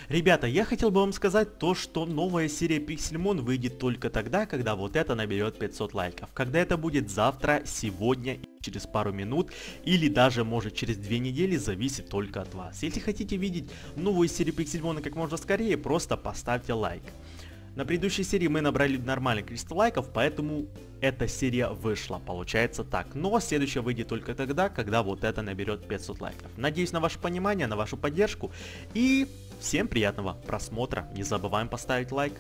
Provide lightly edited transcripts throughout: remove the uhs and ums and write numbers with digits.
Ребята, я хотел бы вам сказать то, что новая серия Pixelmon выйдет только тогда, когда вот это наберет 500 лайков. Когда это будет завтра, сегодня, через пару минут, или даже может через 2 недели, зависит только от вас. Если хотите видеть новую серию Pixelmon как можно скорее, просто поставьте лайк. На предыдущей серии мы набрали нормальное количество лайков, поэтому эта серия вышла, получается так. Но следующая выйдет только тогда, когда вот это наберет 500 лайков. Надеюсь на ваше понимание, на вашу поддержку. И всем приятного просмотра. Не забываем поставить лайк.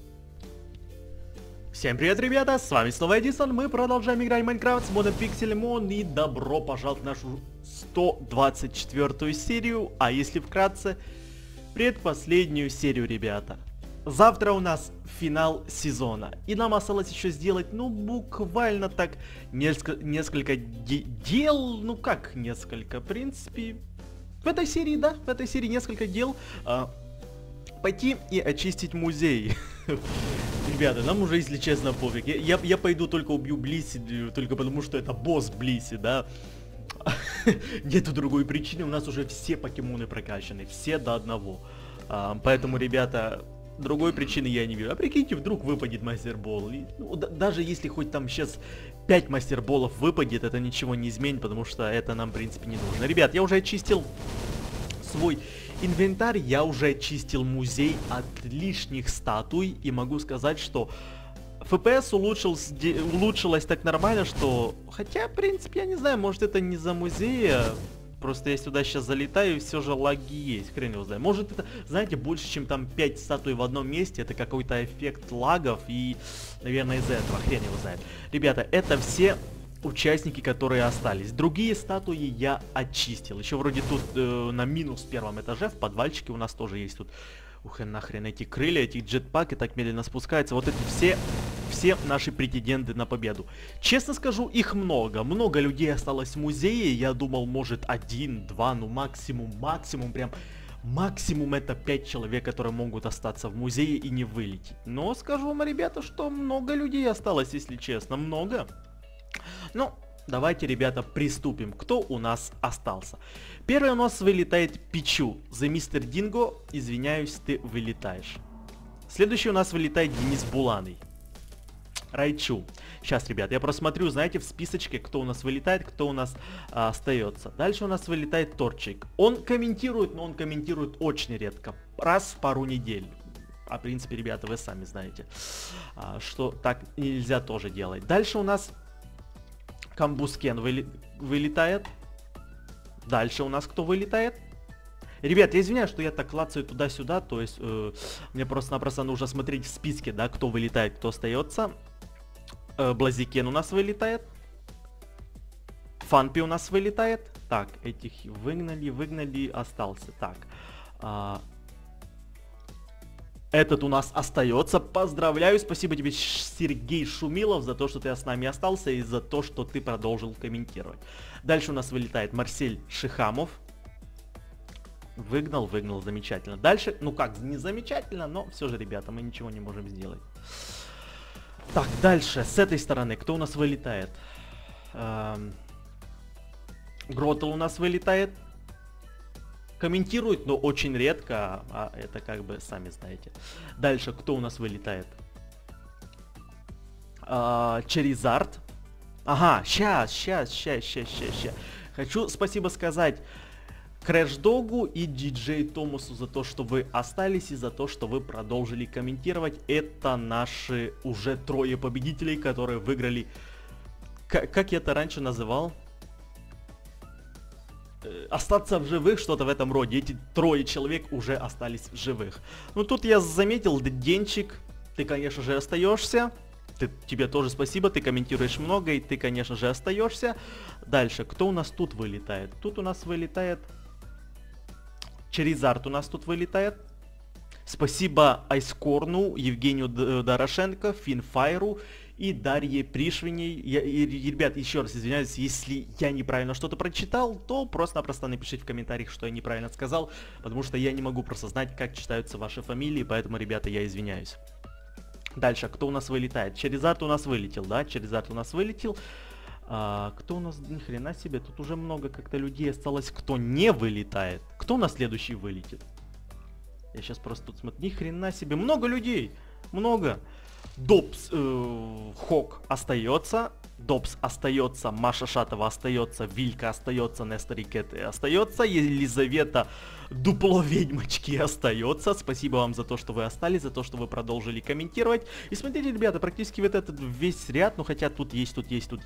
Всем привет, ребята, с вами снова Эдисон. Мы продолжаем играть в Майнкрафт с модом Pixelmon. И добро пожаловать в нашу 124-ю серию. А если вкратце, предпоследнюю серию, ребята. Завтра у нас финал сезона, и нам осталось еще сделать, ну, буквально так, несколько дел, ну как несколько, в принципе, в этой серии, да, в этой серии несколько дел, пойти и очистить музей. Ребята, нам уже, если честно, пофиг, я пойду только убью Блисси, только потому что это босс Блисси, да. Нету другой причины, у нас уже все покемоны прокачаны, все до одного, поэтому, ребята... Другой причины я не вижу. А прикиньте, вдруг выпадет мастербол. Ну, даже если хоть там сейчас 5 мастерболов выпадет, это ничего не изменит, потому что это нам, в принципе, не нужно. Ребят, я уже очистил свой инвентарь, я уже очистил музей от лишних статуй, и могу сказать, что FPS улучшилось так нормально, что... Хотя, в принципе, я не знаю, может это не за музея. Просто я сюда сейчас залетаю, и все же лаги есть, хрен его знает. Может это, знаете, больше, чем там 5 статуй в одном месте, это какой-то эффект лагов, и, наверное, из-за этого, хрен его знает. Ребята, это все участники, которые остались. Другие статуи я очистил. Еще вроде тут на минус первом этаже, в подвальчике у нас тоже есть тут... Ух, нахрен эти крылья, эти джетпаки так медленно спускаются. Вот эти все наши претенденты на победу. Честно скажу, их много. Много людей осталось в музее. Я думал, может, 1, 2, ну максимум, прям максимум это 5 человек, которые могут остаться в музее и не вылететь. Но скажу вам, ребята, что много людей осталось, если честно, много. Ну... Давайте, ребята, приступим. Кто у нас остался? Первый у нас вылетает Пичу. За мистер Динго, извиняюсь, ты вылетаешь. Следующий у нас вылетает Денис Буланый. Райчу. Сейчас, ребят, я просмотрю, знаете, в списочке, кто у нас вылетает, кто у нас остается. Дальше у нас вылетает Торчик. Он комментирует, но он комментирует очень редко. Раз в пару недель. А, в принципе, ребята, вы сами знаете, что так нельзя тоже делать. Дальше у нас... Камбускен вылетает. Дальше у нас кто вылетает? Ребят, я извиняюсь, что я так клацаю туда-сюда. То есть мне просто-напросто нужно смотреть в списке, да, кто вылетает, кто остается. Блазикен у нас вылетает. Фанпи у нас вылетает. Так, этих выгнали, остался. Так. Этот у нас остается. Поздравляю, спасибо тебе, Сергей Шумилов, за то, что ты с нами остался и за то, что ты продолжил комментировать. Дальше у нас вылетает Марсель Шихамов. Выгнал, замечательно. Дальше, ну как, не замечательно, но все же, ребята, мы ничего не можем сделать. Так, дальше, с этой стороны, кто у нас вылетает? Гротел у нас вылетает. Комментирует, но очень редко, а это как бы сами знаете. Дальше, кто у нас вылетает? Черизард. Ага, щас. Хочу спасибо сказать Крэш Догу и Диджей Томасу за то, что вы остались и за то, что вы продолжили комментировать. Это наши уже 3 победителей, которые выиграли... Как я это раньше называл? Остаться в живых, что-то в этом роде. Эти 3 человек уже остались в живых. Ну тут я заметил, Денчик, ты, конечно же, остаешься. Тебе тоже спасибо, ты комментируешь много, и ты, конечно же, остаешься. Дальше, кто у нас тут вылетает? Тут у нас вылетает... Черизард у нас тут вылетает. Спасибо Айскорну, Евгению Дорошенко, Финфайру и Дарье Пришвиней. Ребят, еще раз извиняюсь, если я неправильно что-то прочитал, то просто-напросто напишите в комментариях, что я неправильно сказал, потому что я не могу просто знать, как читаются ваши фамилии, поэтому, ребята, я извиняюсь. Дальше, кто у нас вылетает? Черизард у нас вылетел, да? Черизард у нас вылетел. Кто у нас, ни хрена себе, тут уже много как-то людей осталось, кто не вылетает. Кто у нас следующий вылетит? Я сейчас просто тут смотрю. Ни хрена себе. Много людей. Много. Добс, Хок остается. Добс остается. Маша Шатова остается. Вилька остается. Нестор Икеты остается. Елизавета Дупло Ведьмочки остается. Спасибо вам за то, что вы остались, за то, что вы продолжили комментировать. И смотрите, ребята, практически вот этот весь ряд, ну хотя тут есть.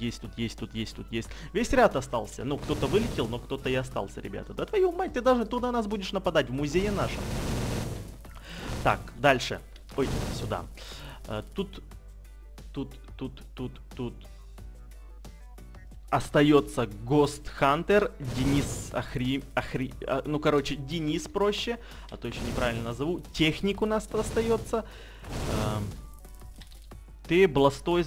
Весь ряд остался. Ну, кто-то вылетел, но кто-то и остался, ребята. Да твою мать, ты даже туда нас будешь нападать, в музее нашем. Так, дальше. Ой, сюда. Тут остается Ghost Hunter, Денис ну короче, Денис проще, а то еще неправильно назову. Техник у нас остается. Ты, Бластойс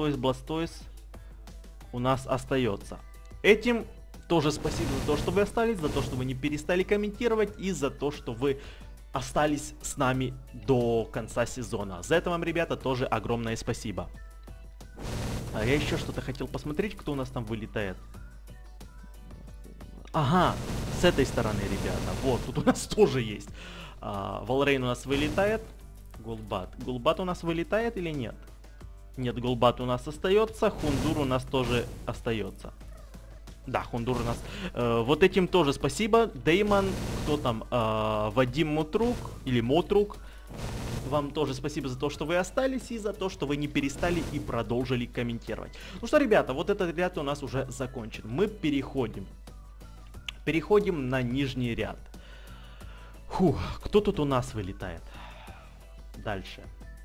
у нас остается. Этим тоже спасибо за то, что вы остались, за то, что вы не перестали комментировать и за то, что вы остались с нами до конца сезона. За это вам, ребята, тоже огромное спасибо. А я еще что-то хотел посмотреть, кто у нас там вылетает. Ага, с этой стороны, ребята. Вот, тут у нас тоже есть. Валрейн у нас вылетает. Гулбат у нас вылетает или нет? Нет, Гулбат у нас остается. Хундур у нас тоже остается. Да, Хундур у нас. Вот этим тоже спасибо. Деймон, кто там? Вадим Мутрук или Мотрук. Вам тоже спасибо за то, что вы остались и за то, что вы не перестали и продолжили комментировать. Ну что, ребята, вот этот ряд у нас уже закончен. Мы переходим на нижний ряд. Фух, кто тут у нас вылетает? Дальше.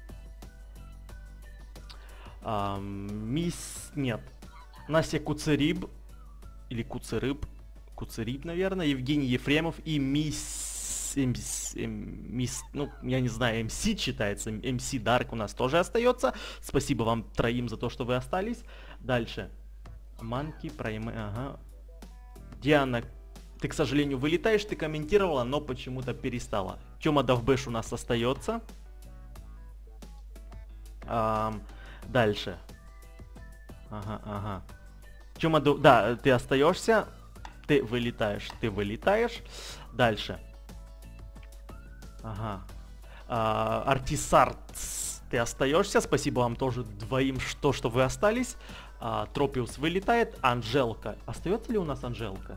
Нет. Настя Куцериб. Или Куцерыб, наверное, Евгений Ефремов и ну, я не знаю, МС читается, МС Дарк у нас тоже остается. Спасибо вам троим за то, что вы остались. Дальше. Манки, Прайме, ага. Диана, ты, к сожалению, вылетаешь, ты комментировала, но почему-то перестала. Тёма Давбэш у нас остается. Дальше. Ага. Да, ты остаешься, ты вылетаешь. Дальше. Ага. Артисартс, ты остаешься. Спасибо вам тоже двоим, что вы остались. Тропиус вылетает. Анжелка. Остается ли у нас Анжелка?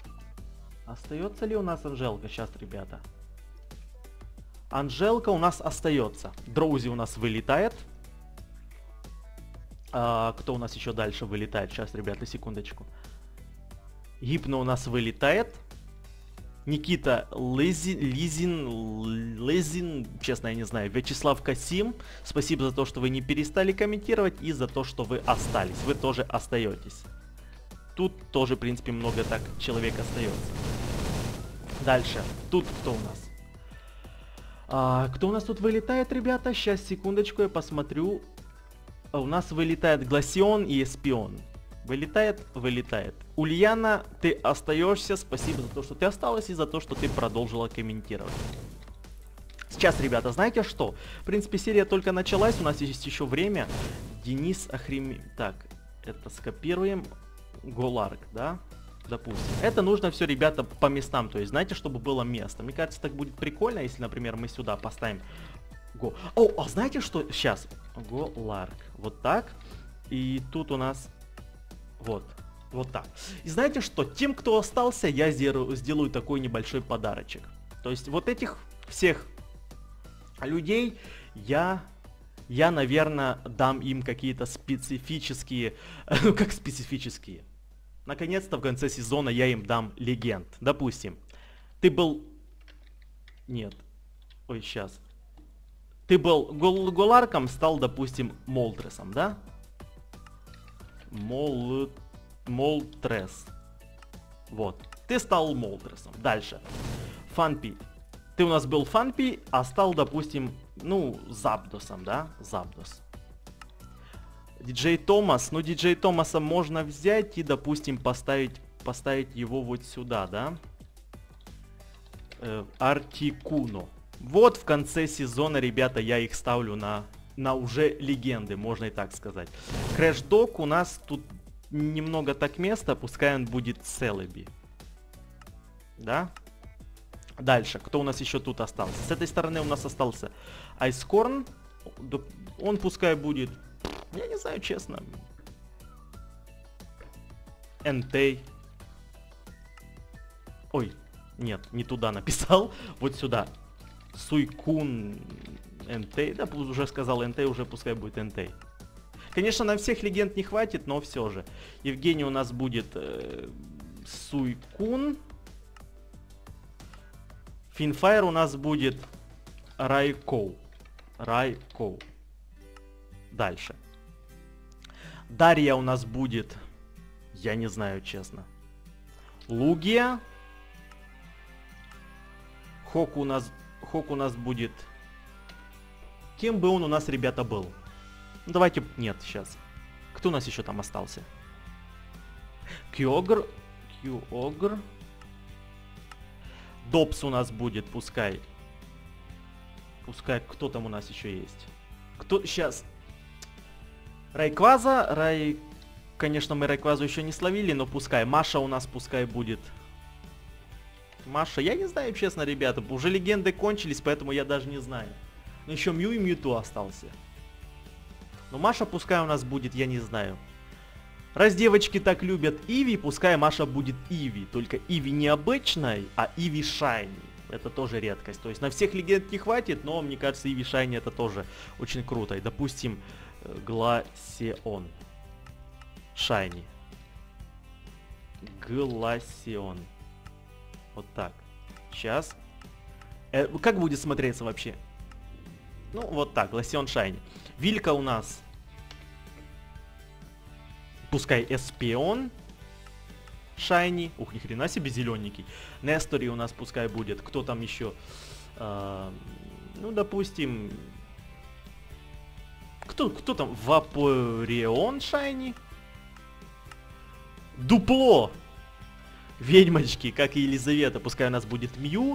Сейчас, ребята. Анжелка у нас остается. Дроузи у нас вылетает. Кто у нас еще дальше вылетает? Сейчас, ребята, секундочку. Гипно у нас вылетает. Никита Лезин, честно, я не знаю. Вячеслав Касим, спасибо за то, что вы не перестали комментировать и за то, что вы остались. Вы тоже остаетесь. Тут тоже, в принципе, много так человек остается. Дальше. Тут кто у нас? Кто у нас тут вылетает, ребята? Сейчас, секундочку, я посмотрю. У нас вылетает Гласион и Эспион. Вылетает. Ульяна, ты остаешься. Спасибо за то, что ты осталась и за то, что ты продолжила комментировать. Сейчас, ребята, знаете что? В принципе, серия только началась, у нас есть еще время. Денис Так, это скопируем. Голарк, да? Допустим. Это нужно все, ребята, по местам. То есть, знаете, чтобы было место. Мне кажется, так будет прикольно, если, например, мы сюда поставим... а знаете что? Сейчас. Голарк. Вот так. И тут у нас... Вот так. И знаете что? Тем, кто остался, я сделаю такой небольшой подарочек. То есть вот этих всех людей я, наверное, дам им какие-то специфические... Ну, как специфические? Наконец-то в конце сезона я им дам легенд. Допустим, ты был... Нет. Ой, сейчас. Ты был Голарком, стал, допустим, Молтресом, да? Молтрес. Вот. Ты стал Молтресом. Дальше. Фанпи. Ты у нас был Фанпи, а стал, допустим, ну, Запдосом, да? Запдос. Диджей Томас. Ну, Диджей Томаса можно взять и, допустим, поставить его вот сюда, да? Артикуно. Вот в конце сезона, ребята, я их ставлю на уже легенды, можно и так сказать. Крэш-дог у нас тут немного так места, пускай он будет Селеби. Да? Дальше, кто у нас еще тут остался? С этой стороны у нас остался Айскорн. Он пускай будет, я не знаю, честно, Энтей. Ой, нет, не туда написал. Вот сюда. Суйкун Энтей. Да, уже сказал Энтей, уже пускай будет Энтей. Конечно, на всех легенд не хватит, но все же. Евгений у нас будет Суйкун. Финфайр у нас будет Райкоу. Райкоу. Дальше. Дарья у нас будет... Я не знаю, честно. Лугия. Хок у нас будет... Кем бы он у нас, ребята, был? Ну, давайте... Нет, сейчас. Кто у нас еще там остался? Кьогр. Кьогр. Добс у нас будет, пускай. Пускай, кто там у нас еще есть? Кто сейчас? Райкваза. Конечно, мы Райквазу еще не словили, но пускай. Маша у нас пускай будет. Маша, я не знаю, честно, ребята. Уже легенды кончились, поэтому я даже не знаю. Но еще Мью и Мьюту остался. Но Маша пускай у нас будет, я не знаю. Раз девочки так любят Иви, пускай Маша будет Иви. Только Иви не обычной, а Иви Шайни. Это тоже редкость. То есть на всех легенд не хватит, но мне кажется, Иви Шайни это тоже очень круто. И допустим, Гласион. Шайни. Гласион. Вот так. Сейчас. Как будет смотреться вообще? Ну, вот так. Гласион Шайни. Вилька у нас... Пускай Эспион Шайни. Ух, ни хрена себе зелененький. Нестори у нас пускай будет. Кто там еще? Ну, допустим... Кто там? Вапорион Шайни? Дупло! Ведьмочки, как и Елизавета. Пускай у нас будет Мью.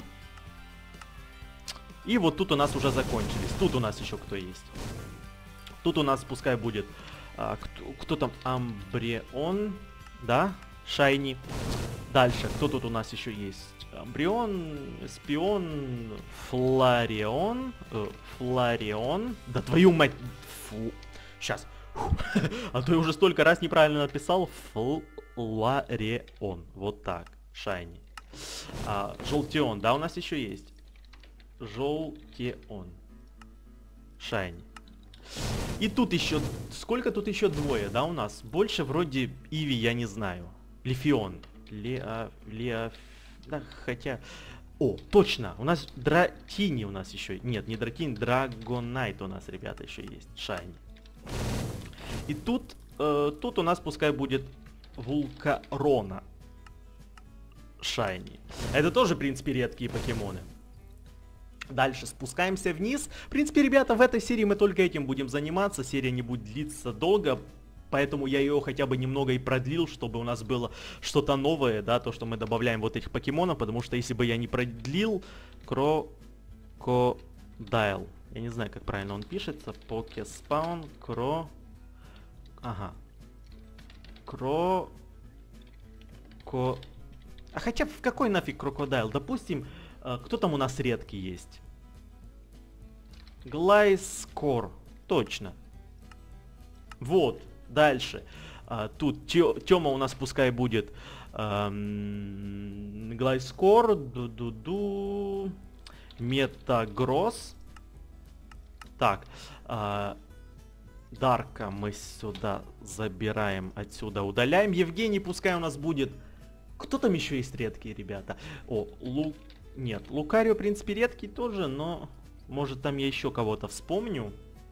И вот тут у нас уже закончились. Тут у нас еще кто есть? Тут у нас пускай будет... кто там? Амбрион. Да? Шайни. Дальше. Кто тут у нас еще есть? Амбрион, Эспион, Фларион. Фларион. Да твою мать. Фу. Сейчас. А то я уже столько раз неправильно написал. Фларион. Вот так. Шайни. Желтион. Да, у нас еще есть. Желтион. Шайни. И тут еще... Сколько тут еще двое, да, у нас? Больше вроде Иви, я не знаю. Лефион. Да, хотя... О, точно! У нас Дратини у нас еще... Нет, не Дратини, Драгонайт у нас, ребята, еще есть. Шайни. И тут... тут у нас пускай будет Вулкарона. Шайни. Это тоже, в принципе, редкие покемоны. Дальше спускаемся вниз. В принципе, ребята, в этой серии мы только этим будем заниматься. Серия не будет длиться долго, поэтому я ее хотя бы немного и продлил, чтобы у нас было что-то новое, да, то, что мы добавляем вот этих покемонов, потому что если бы я не продлил... Крокодайл. Я не знаю, как правильно он пишется. Покеспаун, Ага. А хотя в какой нафиг Крокодайл? Допустим... Кто там у нас редкий есть? Глайскор. Точно. Вот. Дальше. Тут Тёма у нас пускай будет. Глайскор. Ду-ду-ду. Метагросс. Так. Дарка мы сюда забираем. Отсюда удаляем. Евгений пускай у нас будет. Кто там еще есть редкие, ребята? О, Нет, Лукарио, в принципе, редкий тоже, но... Может, там я еще кого-то вспомню?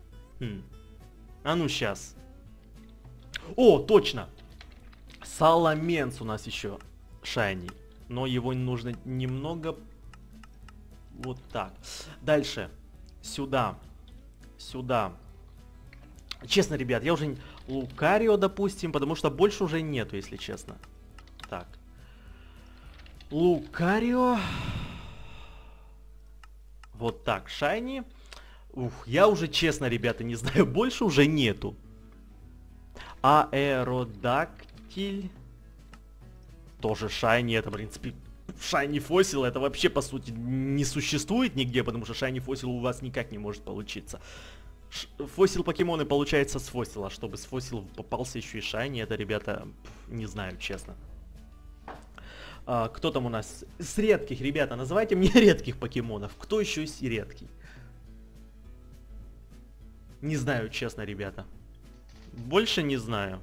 А ну, сейчас. О, точно! Саламенс у нас еще шайни. Но его нужно немного... Вот так. Дальше. Сюда. Сюда. Честно, ребят, я уже... Лукарио, допустим, потому что больше уже нету, если честно. Так. Лукарио. Вот так, шайни. Ух, я уже, честно, ребята, не знаю, больше уже нету. Аэродактиль. Тоже шайни, это, в принципе, Shiny Fossil это вообще по сути не существует нигде, потому что Shiny Fossil у вас никак не может получиться. Фосил покемоны получается с фосила, чтобы с фосил попался еще и Shiny, это, ребята, не знаю, честно. Кто там у нас? С редких, ребята, называйте мне редких покемонов. Кто еще из редкий? Не знаю, честно, ребята. Больше не знаю.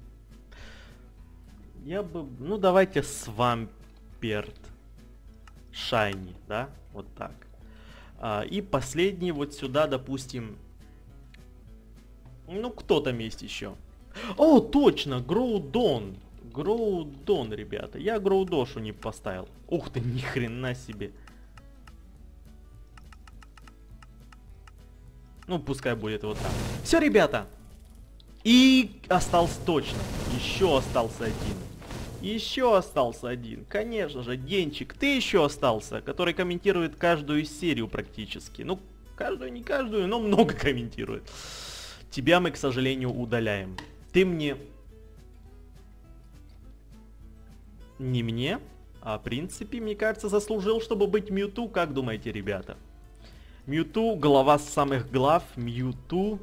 Я бы... Ну, давайте Свамперт. Shiny, да? Вот так. И последний вот сюда, допустим... Ну, кто там есть еще? О, точно! Гроудон. Гроудон, ребята. Я Гроудошу не поставил. Ух ты, ни хрена себе. Ну, пускай будет вот так. Все, ребята. И остался точно. Еще остался один. Еще остался один. Конечно же, Денчик, ты еще остался, который комментирует каждую серию практически. Ну, каждую, не каждую, но много комментирует. Тебя мы, к сожалению, удаляем. Ты мне... Не мне, а в принципе, мне кажется, заслужил, чтобы быть Мьюту. Как думаете, ребята? Мьюту, глава самых глав. Мьюту.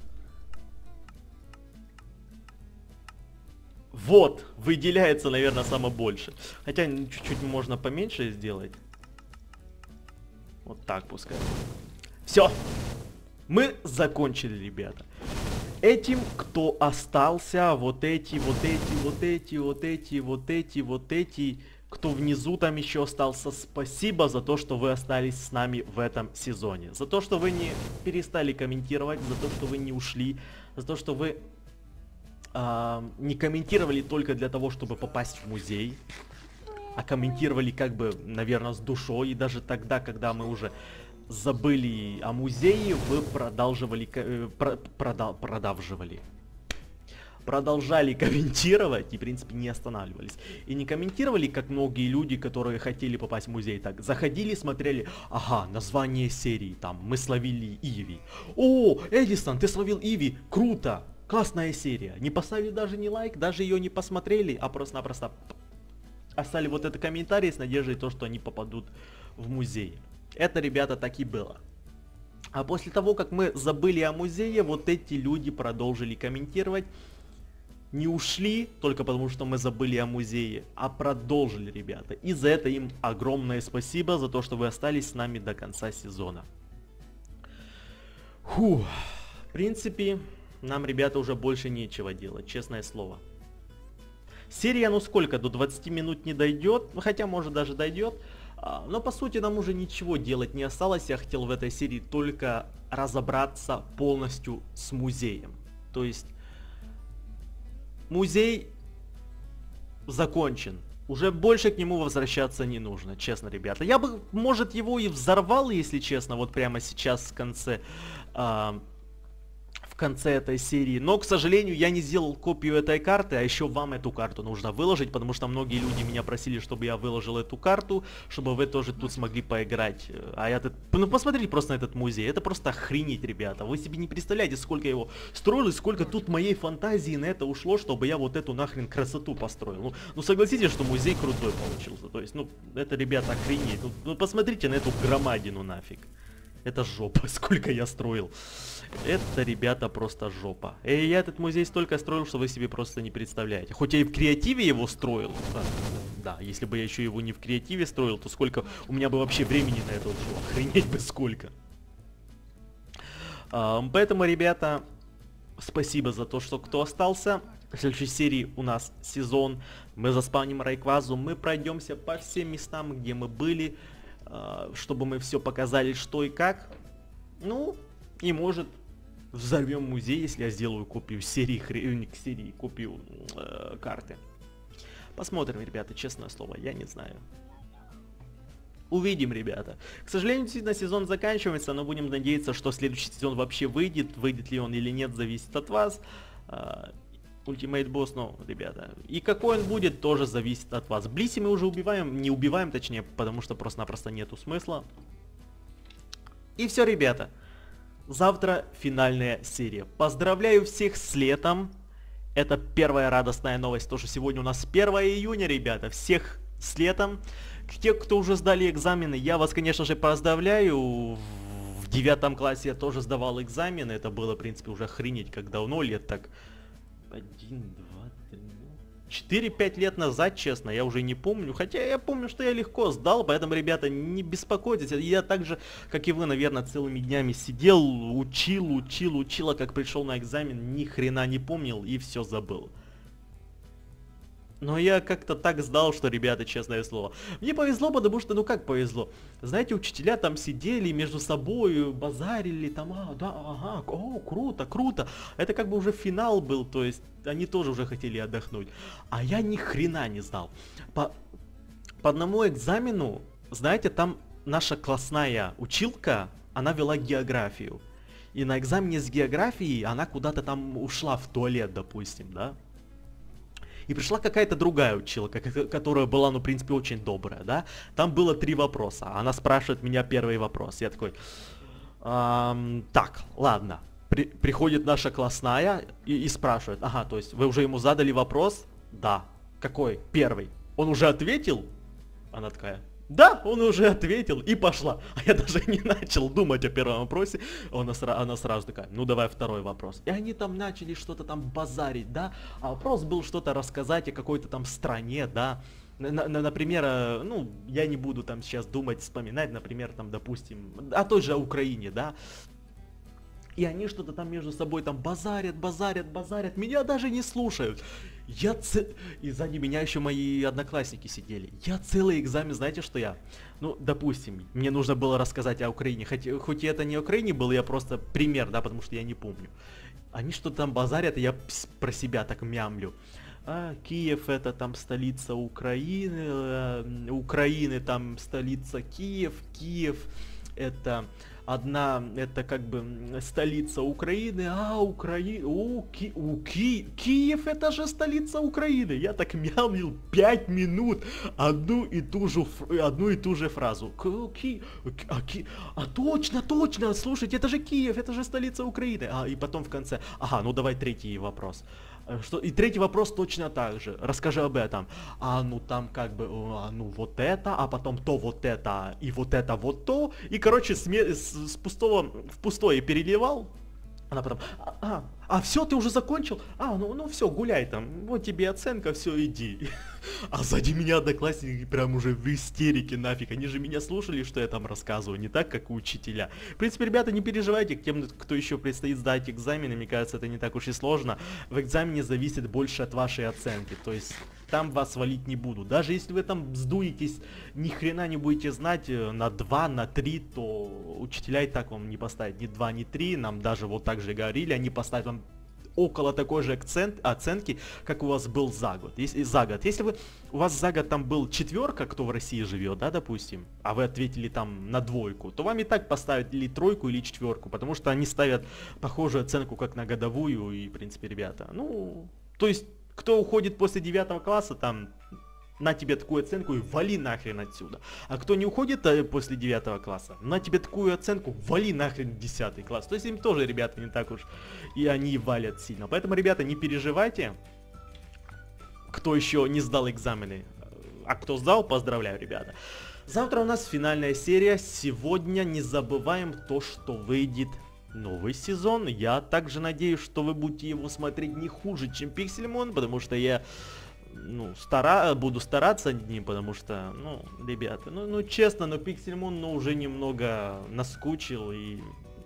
Вот, выделяется, наверное, самое больше. Хотя чуть-чуть можно поменьше сделать. Вот так пускай. Все. Мы закончили, ребята. Этим, кто остался, вот эти, кто внизу там еще остался, спасибо за то, что вы остались с нами в этом сезоне. За то, что вы не перестали комментировать, за то, что вы не ушли, за то, что вы не комментировали только для того, чтобы попасть в музей, а комментировали как бы, наверное, с душой. И даже тогда, когда мы уже забыли о музее, вы продолжали комментировать и, в принципе, не останавливались. И не комментировали, как многие люди, которые хотели попасть в музей, так заходили, смотрели, ага, название серии, там, мы словили Иви. О, Эдисон, ты словил Иви, круто, классная серия. Не поставили даже ни лайк, даже ее не посмотрели, а просто-напросто оставили вот этот комментарий с надеждой, то, что они попадут в музей. Это, ребята, так и было. А после того, как мы забыли о музее, вот эти люди продолжили комментировать. Не ушли только потому, что мы забыли о музее, а продолжили, ребята. И за это им огромное спасибо, за то, что вы остались с нами до конца сезона. Фух. В принципе, нам, ребята, уже больше нечего делать, честное слово. Серия, ну сколько, до 20 минут не дойдет, хотя, может, даже дойдет. Но по сути нам уже ничего делать не осталось. Я хотел в этой серии только разобраться полностью с музеем. То есть музей закончен. Уже больше к нему возвращаться не нужно, честно, ребята. Я бы, может, его и взорвал, если честно, вот прямо сейчас в конце этой серии. Но, к сожалению, я не сделал копию этой карты, а еще вам эту карту нужно выложить, потому что многие люди меня просили, чтобы я выложил эту карту, чтобы вы тоже тут смогли поиграть. А я тут... Ну, посмотрите просто на этот музей. Это просто охренеть, ребята. Вы себе не представляете, сколько я его строил и сколько тут моей фантазии на это ушло, чтобы я вот эту нахрен красоту построил. Ну согласитесь, что музей крутой получился. То есть, ну, это, ребята, охренеть. Ну посмотрите на эту громадину нафиг. Это жопа, сколько я строил. Это, ребята, просто жопа. И я этот музей столько строил, что вы себе просто не представляете. Хоть я и в креативе его строил. Да, если бы я еще его не в креативе строил, то сколько у меня бы вообще времени на это ушло. Охренеть бы сколько. Поэтому, ребята, спасибо за то, что кто остался. В следующей серии у нас сезон. Мы заспавним Райквазу. Мы пройдемся по всем местам, где мы были, чтобы мы все показали, что и как. Ну, и может взорвем музей, если я сделаю копию серии, копию карты. Посмотрим, ребята, честное слово, я не знаю. Увидим, ребята. К сожалению, действительно, сезон заканчивается, но будем надеяться, что следующий сезон вообще выйдет. Выйдет ли он или нет, зависит от вас. Ультимейт босс, ну, ребята. И какой он будет, тоже зависит от вас. Блиси мы уже убиваем, не убиваем, точнее, потому что просто-напросто нету смысла. И все, ребята. Завтра финальная серия. Поздравляю всех с летом. Это первая радостная новость, то что сегодня у нас 1 июня, ребята. Всех с летом. Те, кто уже сдали экзамены, я вас, конечно же, поздравляю. В 9 классе я тоже сдавал экзамены. Это было, в принципе, уже охренеть, как давно, лет так 4-5 лет назад, честно, я уже не помню. Хотя я помню, что я легко сдал, поэтому, ребята, не беспокойтесь. Я так же, как и вы, наверное, целыми днями сидел, учил, а как пришел на экзамен, ни хрена не помнил и все забыл. Но я как-то так сдал, что, ребята, честное слово. Мне повезло, потому что, ну как повезло? Знаете, учителя там сидели между собой, базарили, там, да, ага, о, круто, круто. Это как бы уже финал был, то есть они тоже уже хотели отдохнуть. А я ни хрена не сдал. По одному экзамену, знаете, там наша классная училка, она вела географию. И на экзамене с географией она куда-то там ушла в туалет, допустим, да? И пришла какая-то другая училка, которая была, ну, в принципе, очень добрая, да. Там было 3 вопроса. Она спрашивает меня первый вопрос. Я такой, так, ладно. Приходит наша классная и спрашивает, ага, то есть вы уже ему задали вопрос? Да. Какой? Первый. Он уже ответил? Она такая, да, он уже ответил, и пошла. А я даже не начал думать о первом вопросе. Она сразу такая, ну давай второй вопрос. И они там начали что-то там базарить, да. А вопрос был что-то рассказать о какой-то там стране, да. Например, ну, я не буду там сейчас думать, вспоминать, например, там, допустим, о той же Украине, да. И они что-то там между собой там базарят, меня даже не слушают. И сзади меня еще мои одноклассники сидели. Я целый экзамен, знаете, что я? Ну, допустим, мне нужно было рассказать о Украине. Хоть и это не о Украине было, я просто пример, да, потому что я не помню. Они что-то там базарят, и я про себя так мямлю. Киев это там столица Украины, Украины там столица Киев это... это как бы столица Украины, Киев это же столица Украины. Я так мямлил 5 минут одну и ту же фразу. Точно, слушайте, это же Киев, это же столица Украины. И потом в конце, ага, ну давай третий вопрос. И третий вопрос точно так же. Расскажи об этом. Ну там как бы, ну вот это, а потом то вот это, и вот это вот то. И короче с пустого в пустое переливал. Она потом, все, ты уже закончил? Ну все, гуляй там, вот тебе оценка, все, иди. А сзади меня одноклассники прям уже в истерике нафиг, они же меня слушали, что я там рассказываю, не так, как у учителя. В принципе, ребята, не переживайте, к тем, кто еще предстоит сдать экзамены, мне кажется, это не так уж и сложно. В экзамене зависит больше от вашей оценки, то есть там вас валить не буду. Даже если вы там сдуетесь, ни хрена не будете знать на 2, на 3, то учителя и так вам не поставят ни 2, ни 3, нам даже вот так же говорили, они поставят вам около такой же оценки, как у вас был за год. Если у вас за год там был 4, кто в России живет, да, допустим, а вы ответили там на 2, то вам и так поставят или 3, или 4, потому что они ставят похожую оценку, как на годовую, и, в принципе, ребята, ну, то есть, кто уходит после 9 класса, там, на тебе такую оценку и вали нахрен отсюда. А кто не уходит после 9 класса, на тебе такую оценку, вали нахрен в 10 класс. То есть им тоже, ребята, не так уж и они валят сильно. Поэтому, ребята, не переживайте, кто еще не сдал экзамены. А кто сдал, поздравляю, ребята. Завтра у нас финальная серия. Сегодня не забываем то, что выйдет новый сезон. Я также надеюсь, что вы будете его смотреть не хуже, чем Pixelmon, потому что я... буду стараться над ним, потому что, ребята, честно, но Pixelmon, уже немного наскучил и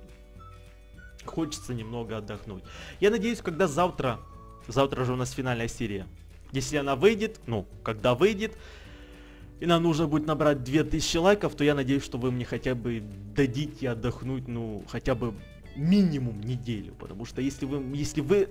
хочется немного отдохнуть. Я надеюсь, когда завтра же у нас финальная серия, если она выйдет, когда выйдет, и нам нужно будет набрать 2000 лайков, то я надеюсь, что вы мне хотя бы дадите отдохнуть, хотя бы минимум неделю, потому что если вы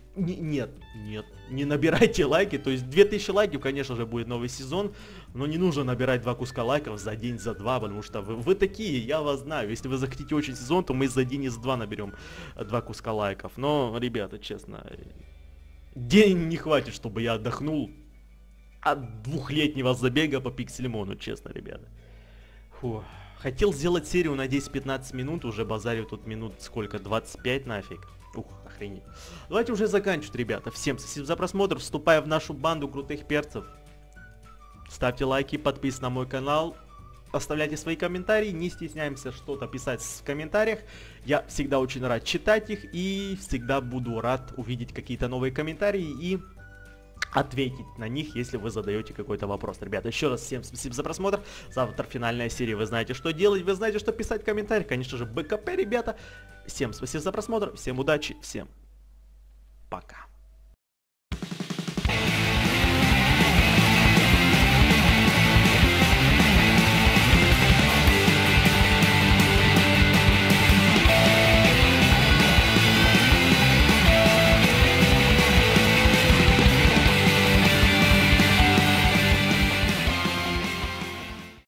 не набирайте лайки, то есть 2000 лайков, конечно же, будет новый сезон, но не нужно набирать 2 куска лайков за день, за 2, потому что вы такие, я вас знаю, если вы захотите очень сезон, то мы за день и за 2 наберем 2 куска лайков, но, ребята, честно, день не хватит, чтобы я отдохнул от 2-летнего забега по Pixelmon, честно, ребята. Фу. Хотел сделать серию на 10-15 минут, уже базарю тут минут сколько, 25 нафиг. Охренеть. Давайте уже заканчивать, ребята. Всем спасибо за просмотр, вступая в нашу банду крутых перцев. ставьте лайки, подписывайтесь на мой канал. Оставляйте свои комментарии, не стесняемся что-то писать в комментариях. Я всегда очень рад читать их и всегда буду рад увидеть какие-то новые комментарии и ответить на них, если вы задаете какой-то вопрос. Ребята, еще раз всем спасибо за просмотр. Завтра финальная серия, вы знаете, что делать, вы знаете, что писать в комментариях. Конечно же, БКП, ребята. Всем спасибо за просмотр, всем удачи, всем пока.